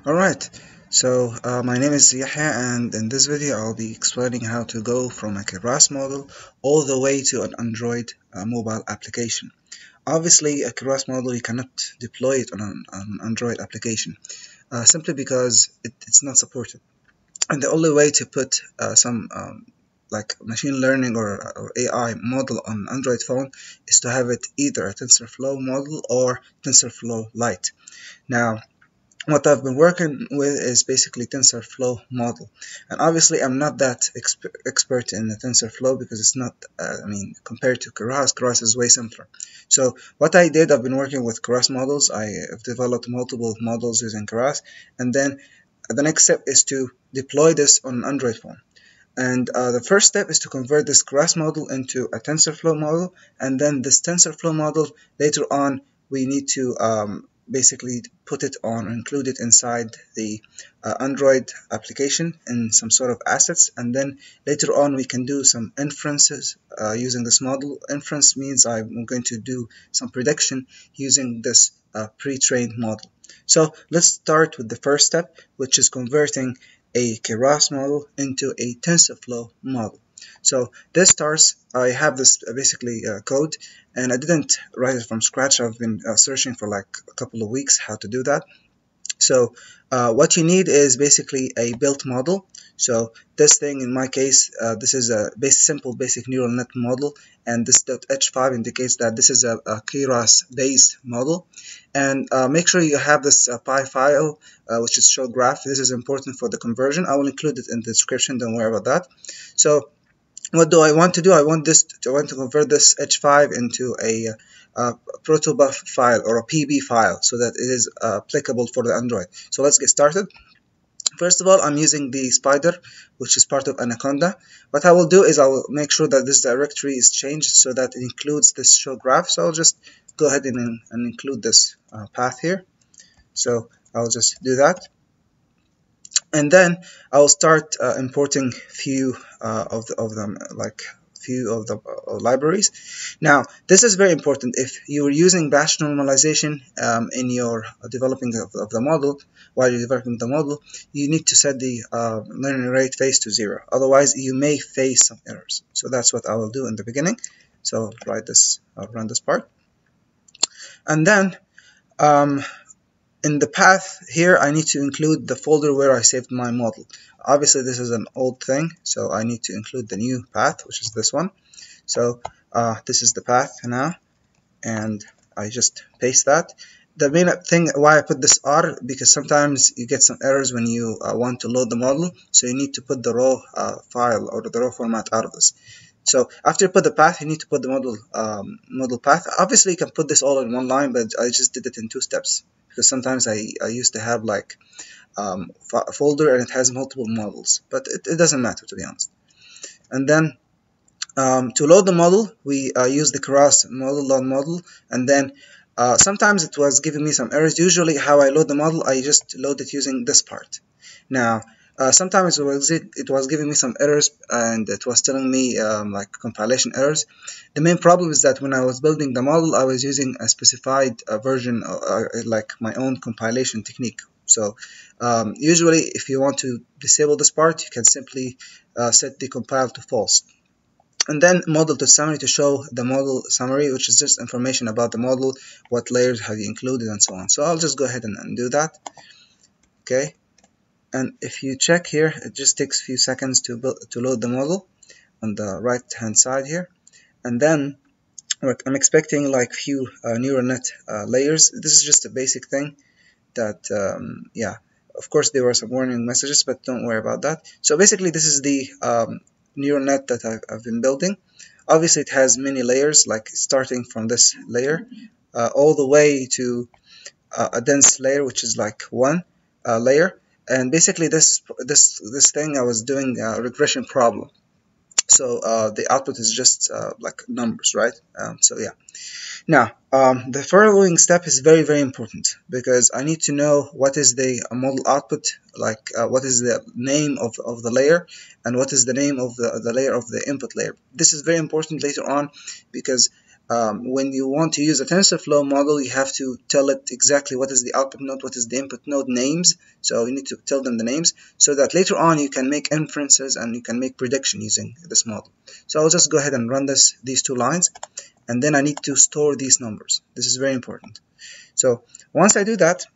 Alright, so my name is Yahya, and in this video I'll be explaining how to go from a Keras model all the way to an Android mobile application. Obviously, a Keras model you cannot deploy it on an Android application simply because it's not supported. And the only way to put some like machine learning or AI model on Android phone is to have it either a TensorFlow model or TensorFlow Lite. Now, what I've been working with is basically TensorFlow model, and obviously I'm not that expert in the TensorFlow because it's not compared to Keras is way simpler. So what I did, I've been working with Keras models. I have developed multiple models using Keras, and then the next step is to deploy this on an Android phone. And the first step is to convert this Keras model into a TensorFlow model, and then this TensorFlow model later on we need to basically put it on, include it inside the Android application in some sort of assets, and then later on we can do some inferences using this model. Inference means I'm going to do some prediction using this pre-trained model. So let's start with the first step, which is converting a Keras model into a TensorFlow model. So this starts, I have this basically code, and I didn't write it from scratch. I've been searching for like a couple of weeks how to do that. So what you need is basically a built model. So this thing, in my case, this is a simple basic neural net model, and this .h5 indicates that this is a Keras-based model. And make sure you have this py file, which is show graph. This is important for the conversion. I will include it in the description. Don't worry about that. So what do I want to do? I want to convert this h5 into a protobuf file or a PB file so that it is applicable for the Android. So let's get started. First of all, I'm using the spider, which is part of Anaconda. What I will do is I will make sure that this directory is changed so that it includes this show graph. So I'll just go ahead and include this path here. So I'll just do that. And then I'll start importing few of them, like few of the libraries. Now, this is very important. If you're using batch normalization in your developing of the model, while you're developing the model, you need to set the learning rate phase to 0. Otherwise, you may face some errors. So that's what I will do in the beginning. So I'll run this part. And then in the path here, I need to include the folder where I saved my model. Obviously, this is an old thing, so I need to include the new path, which is this one. So this is the path now, and I just paste that. The main thing why I put this R, because sometimes you get some errors when you want to load the model, so you need to put the raw file or the raw format out of this. So after you put the path, you need to put the model path. Obviously, you can put this all in one line, but I just did it in 2 steps because sometimes I used to have like a folder and it has multiple models, but it doesn't matter, to be honest. And then to load the model, we use the Keras model load model, and then sometimes it was giving me some errors. Usually how I load the model, I just load it using this part. Now sometimes it was giving me some errors, and it was telling me like compilation errors. The main problem is that when I was building the model, I was using a specified version, like my own compilation technique. So usually if you want to disable this part, you can simply set the compile to false. And then model to summary to show the model summary, which is just information about the model, what layers have you included, and so on. So I'll just go ahead and do that. Okay. And if you check here, it just takes a few seconds to load the model on the right hand side here. And then I'm expecting like few neural net layers. This is just a basic thing that yeah, of course there were some warning messages, but don't worry about that. So basically this is the neural net that I've been building. Obviously it has many layers, like starting from this layer all the way to a dense layer, which is like one layer. And basically this thing, I was doing a regression problem. So the output is just like numbers, right? So yeah. Now, the following step is very, very important because I need to know what is the model output, like what is the name of the layer, and what is the name of the layer of the input layer. This is very important later on because when you want to use a TensorFlow model, you have to tell it exactly what is the output node, what is the input node names. So you need to tell them the names so that later on you can make inferences and you can make prediction using this model. So I'll just go ahead and run these two lines, and then I need to store these numbers. This is very important. So once I do that,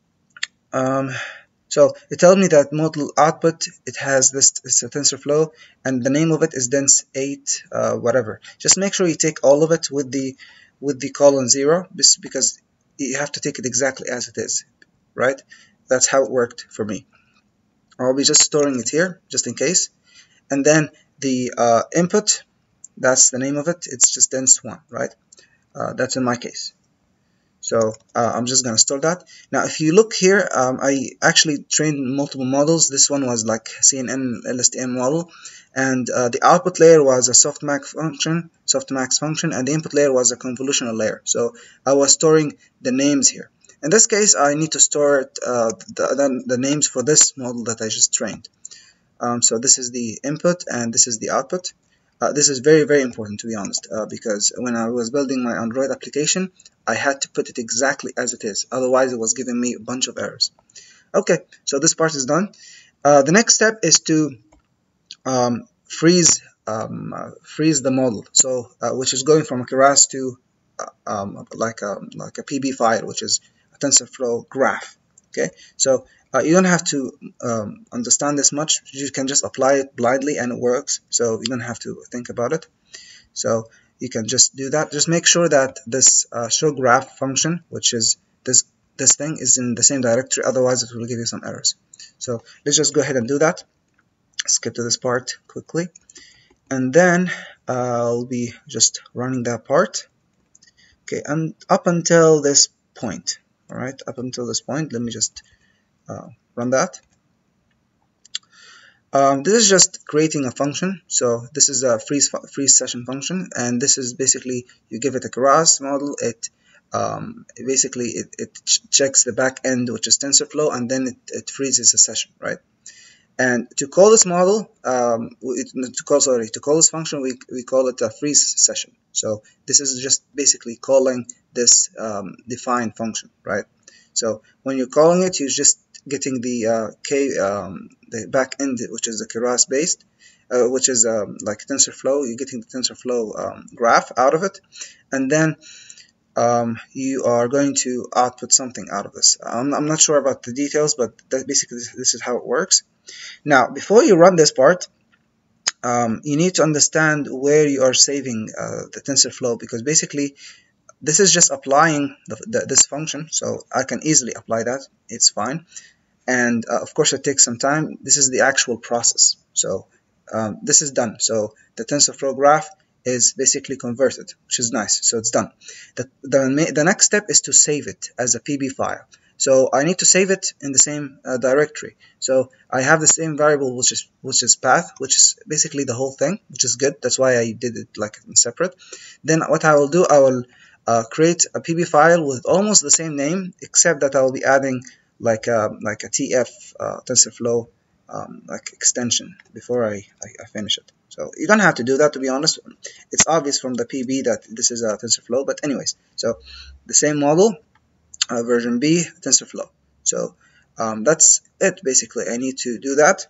so it tells me that model output, it has this, it's a TensorFlow, and the name of it is dense 8 whatever. Just make sure you take all of it with the colon 0, because you have to take it exactly as it is, right? That's how it worked for me. I'll be just storing it here just in case. And then the input, that's the name of it, it's just dense 1, right? That's in my case. So I'm just gonna store that. Now if you look here, I actually trained multiple models. This one was like CNN LSTM model, and the output layer was a softmax function, and the input layer was a convolutional layer. So I was storing the names here. In this case, I need to store the names for this model that I just trained. So this is the input and this is the output. This is very, very important, to be honest, because when I was building my Android application, I had to put it exactly as it is. Otherwise, it was giving me a bunch of errors. Okay, so this part is done. The next step is to freeze the model. So which is going from a Keras to like a PB file, which is a TensorFlow graph. Okay, so you don't have to understand this much. You can just apply it blindly and it works. So you don't have to think about it. So you can just do that. Just make sure that this show graph function, which is this thing, is in the same directory. Otherwise, it will give you some errors. So let's just go ahead and do that. Skip to this part quickly, and then I'll be just running that part. Okay, and up until this point. All right, up until this point, let me just run that. This is just creating a function. So this is a freeze session function, and this is basically you give it a Keras model. It basically checks the back end, which is TensorFlow, and then it freezes a session, right? And to call this model, to call this function, we call it a freeze session. So this is just basically calling this define function, right? So when you're calling it, you're just getting the the back end, which is the Keras-based, which is like TensorFlow. You're getting the TensorFlow graph out of it, and then you are going to output something out of this. I'm not sure about the details, but basically this is how it works. Now, before you run this part, you need to understand where you are saving the TensorFlow, because basically this is just applying this function, so I can easily apply that. It's fine. And of course it takes some time. This is the actual process. So this is done. So the TensorFlow graph is basically converted, which is nice. So it's done. The next step is to save it as a PB file. So I need to save it in the same directory. So I have the same variable, which is path, which is basically the whole thing, which is good. That's why I did it like separate. Then what I will do, I will create a PB file with almost the same name, except that I will be adding like a TF TensorFlow like extension before I finish it. So you don't have to do that, to be honest. It's obvious from the PB that this is a TensorFlow, but anyways, so the same model, version B, TensorFlow. So that's it basically. I need to do that,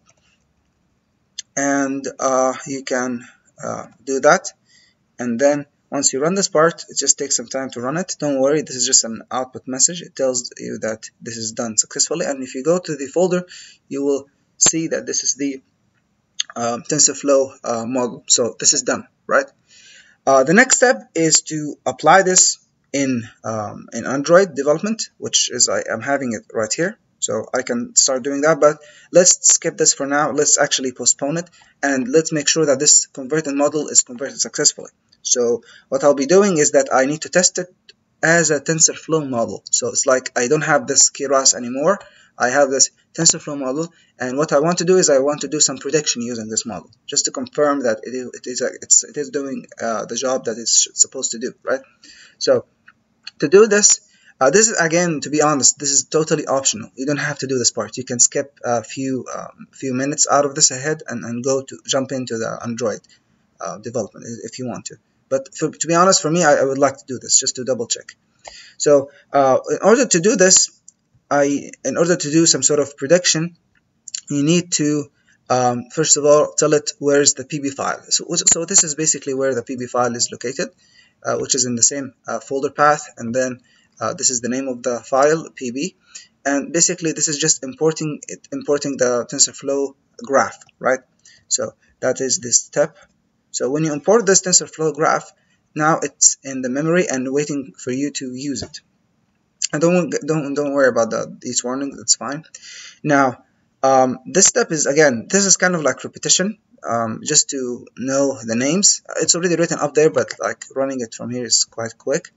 and you can do that, and then once you run this part, it just takes some time to run it. Don't worry, this is just an output message. It tells you that this is done successfully, and if you go to the folder, you will see that this is the TensorFlow model. So this is done, right? The next step is to apply this in Android development, which is I'm having it right here. So I can start doing that, but let's skip this for now. Let's actually postpone it, and let's make sure that this converted model is converted successfully. So what I'll be doing is that I need to test it as a TensorFlow model. So it's like I don't have this Keras anymore. I have this TensorFlow model, and what I want to do is I want to do some prediction using this model, just to confirm that it is doing the job that it's supposed to do, right? So to do this, this is, again, to be honest, this is totally optional. You don't have to do this part. You can skip a few minutes out of this ahead and jump into the Android development if you want to. But to be honest, for me, I would like to do this just to double check. So in order to do this, in order to do some sort of prediction, you need to first of all tell it where's the PB file. So this is basically where the PB file is located, which is in the same folder path, and then this is the name of the file, PB, and basically this is just importing the TensorFlow graph, right? So that is this step. So when you import this TensorFlow graph, now it's in the memory and waiting for you to use it. And don't worry about these warnings, that's fine. Now this step is, again, this is kind of like repetition, just to know the names. It's already written up there, but like running it from here is quite quick.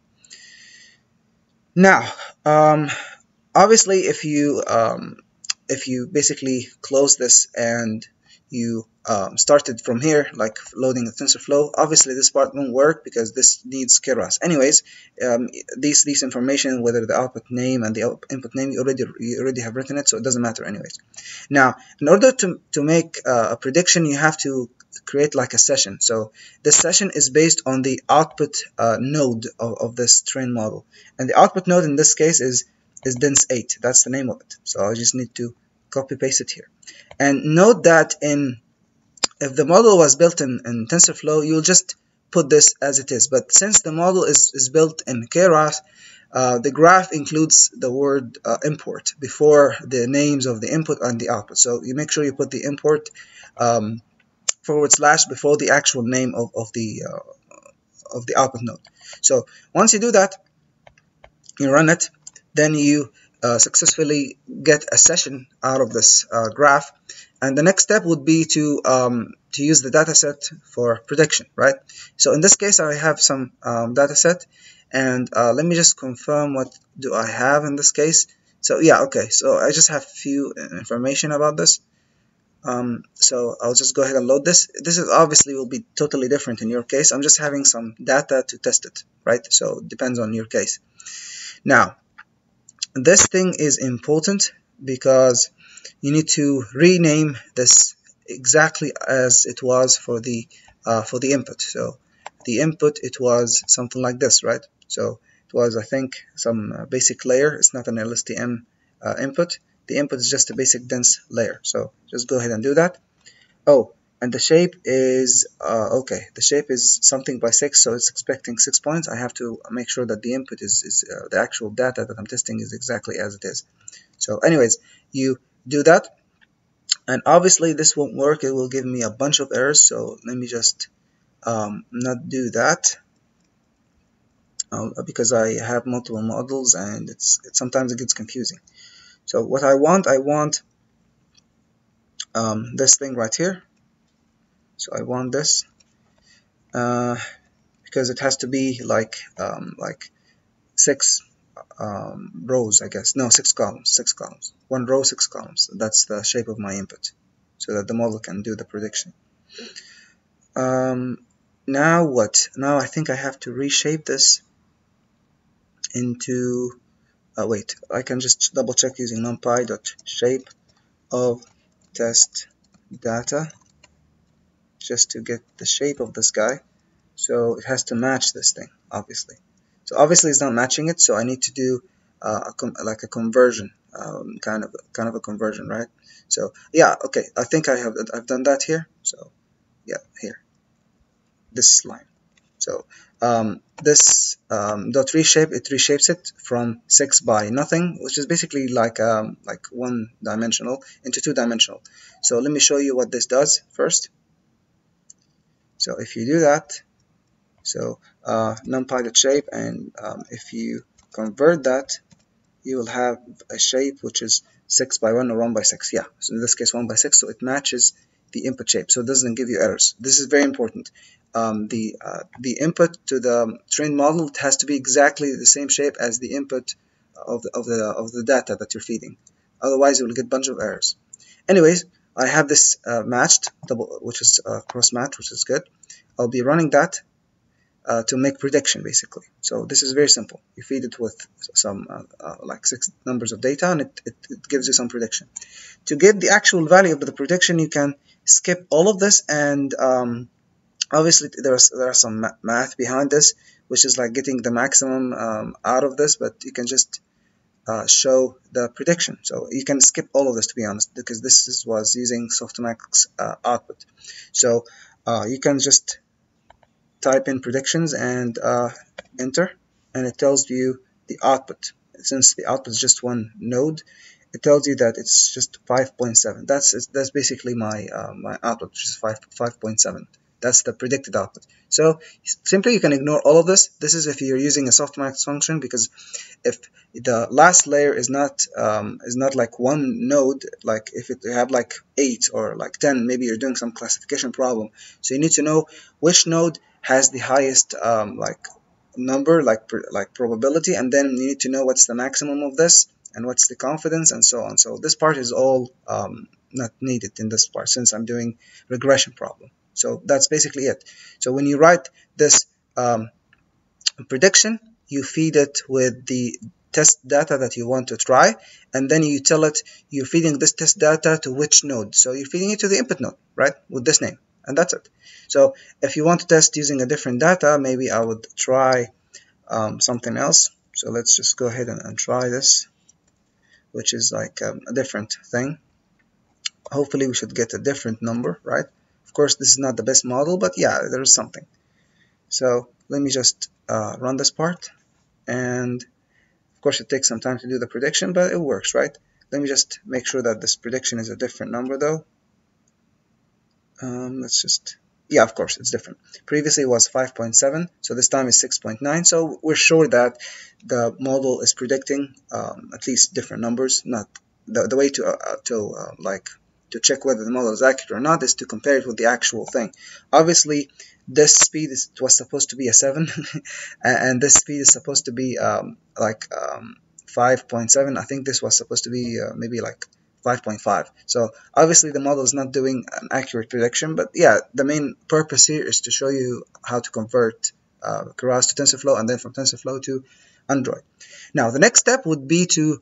Now obviously if you basically close this and you started from here, like loading the TensorFlow, obviously this part won't work because this needs Keras. Anyways, these information, whether the output name and the input name, you already have written it, so it doesn't matter anyways. Now, in order to make a prediction, you have to create like a session. So this session is based on the output node of this train model, and the output node in this case is dense 8. That's the name of it. So I just need to copy paste it here. And note that if the model was built in TensorFlow, you'll just put this as it is. But since the model is built in Keras, the graph includes the word import before the names of the input and the output. So you make sure you put the import / before the actual name of the output node. So once you do that, you run it, then you successfully get a session out of this graph, and the next step would be to use the dataset for prediction, right? So in this case, I have some dataset, and let me just confirm what do I have in this case. So yeah, okay, so I just have few information about this. So I'll just go ahead and load this. This is obviously will be totally different in your case. I'm just having some data to test it, right? So it depends on your case. Now, this thing is important because you need to rename this exactly as it was for the input. So the input, it was something like this, right? So it was, I think, some basic layer. It's not an LSTM input. The input is just a basic dense layer. So just go ahead and do that. Oh, and the shape is okay. The shape is something by 6, so it's expecting 6 points. I have to make sure that the input is the actual data that I'm testing is exactly as it is. So anyways, you do that, and obviously this won't work. It will give me a bunch of errors. So let me just not do that because I have multiple models, and sometimes it gets confusing. So what I want this thing right here. So I want this because it has to be like 6 rows, I guess. No, 6 columns. 6 columns. 1 row, 6 columns. That's the shape of my input, so that the model can do the prediction. Now what? Now I think I have to reshape this into. Wait, I can just double check using numpy.shape of test data, just to get the shape of this guy. So it has to match this thing, obviously. So obviously it's not matching it, so I need to do like a conversion, kind of a conversion, right? So yeah, okay, I think I've done that here. So yeah, here, this line. So this dot reshape, it reshapes it from 6 by nothing, which is basically like 1 dimensional into 2 dimensional. So let me show you what this does first. So if you do that, so numpy.shape, and if you convert that, you will have a shape which is 6 by 1 or 1 by 6. Yeah, so in this case 1 by 6, so it matches the input shape, so it doesn't give you errors. This is very important. The input to the trained model, it has to be exactly the same shape as the input of the data that you're feeding. Otherwise, you will get a bunch of errors. Anyways, I have this matched, which is cross match, which is good. I'll be running that to make prediction, basically. So this is very simple. You feed it with some like 6 numbers of data, and it gives you some prediction. To get the actual value of the prediction, you can skip all of this and Obviously there are some math behind this, which is like getting the maximum out of this, but you can just show the prediction. So you can skip all of this, to be honest, because was using softmax output. So you can just type in predictions and enter, and it tells you the output. Since the output is just one node, it tells you that it's just 5.7. That's basically my output, which is 5.7. That's the predicted output. So simply you can ignore all of this. This is if you're using a softmax function, because if the last layer is not like one node, like if you have like 8 or like 10, maybe you're doing some classification problem. So you need to know which node has the highest like number, like probability, and then you need to know what's the maximum of this and what's the confidence and so on. So this part is all not needed in this part, since I'm doing regression problem. So that's basically it. So when you write this prediction, you feed it with the test data that you want to try, and then you tell it you're feeding this test data to which node. So you're feeding it to the input node, right, with this name, and that's it. So if you want to test using a different data, maybe I would try something else. So let's just go ahead and try this, which is like a different thing. Hopefully we should get a different number, right? Of course, this is not the best model, but yeah, there is something. So let me just run this part, and of course it takes some time to do the prediction, but it works, right? Let me just make sure that this prediction is a different number though. Let's just, yeah, of course it's different. Previously it was 5.7, so this time is 6.9. So we're sure that the model is predicting at least different numbers. Not the way to check whether the model is accurate or not is to compare it with the actual thing. Obviously this speed was supposed to be a 7 and this speed is supposed to be 5.7. I think this was supposed to be maybe like 5.5. So obviously the model is not doing an accurate prediction, but yeah, the main purpose here is to show you how to convert Keras to TensorFlow, and then from TensorFlow to Android. Now the next step would be to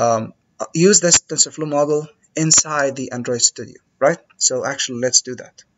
use this TensorFlow model inside the Android Studio, right? So actually let's do that.